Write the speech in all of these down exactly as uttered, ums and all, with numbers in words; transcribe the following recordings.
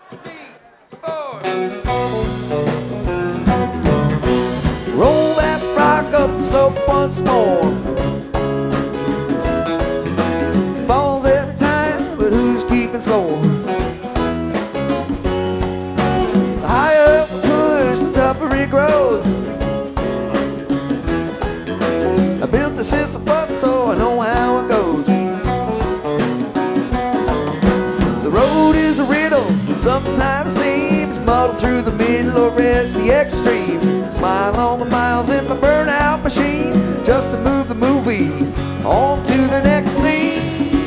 Roll that rock up the slope once more. Falls every time, but who's keeping score? The higher up we push, the tougher it grows. I built the system first, so I know how it goes. The road is a riddle, sometimes seems muddled through the middle or edge the extremes. Smile on the miles in my burnout machine, just to move the movie on to the next scene.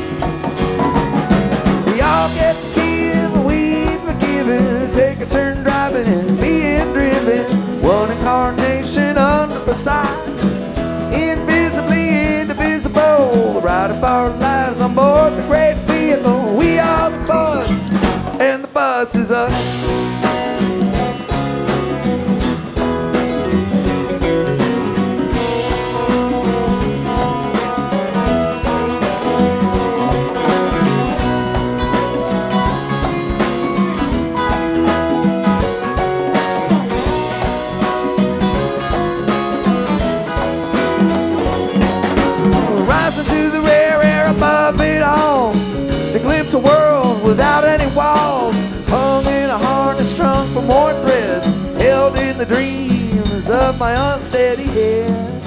We all get to give and we've been given, take a turn driving and being driven. One incarnation under the side, invisibly indivisible. The ride of our lives on board the great vehicle. We are the bus, and the bus is us. A world without any walls, hung in a harness, strung for more threads, held in the dreams of my unsteady head.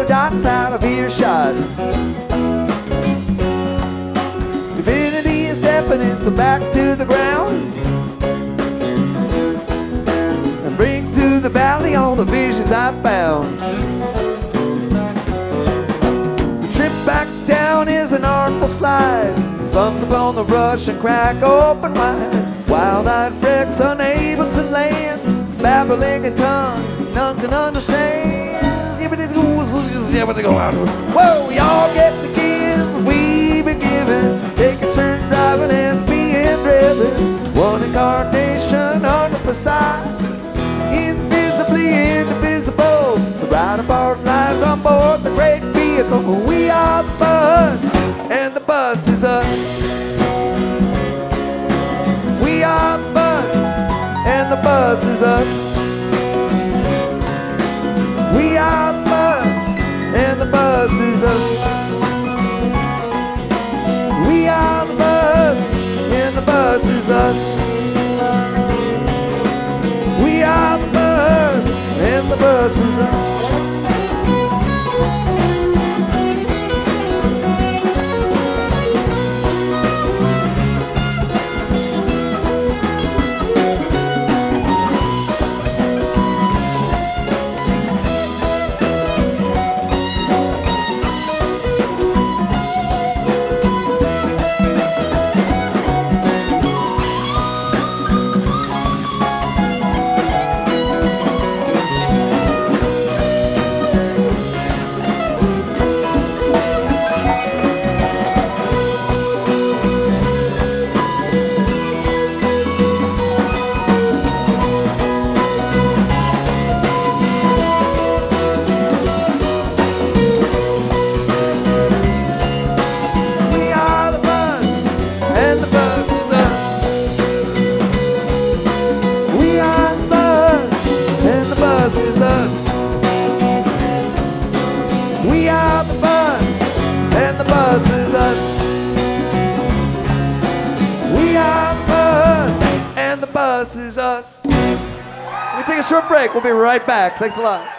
dots out of earshot. Divinity is deafening, so back to the ground and bring to the valley all the visions I found. The trip back down is an artful slide, sums upon the rush and crack open wide. Wild-eyed wrecks unable to land, babbling in tongues none can understand. Whoa, we all get to give, we've been given. Take a turn driving and being driven. One incarnation under facade, invisibly indivisible. The ride of our lives on board the great vehicle. We are the bus, and the bus is us. We are the bus, and the bus is us. We are the bus, and the bus is us. We are the bus, and the bus is us. We are the bus, and the bus is us. We are the bus, and the bus is us. We are the bus, and the bus is us. We take a short break. We'll be right back. Thanks a lot.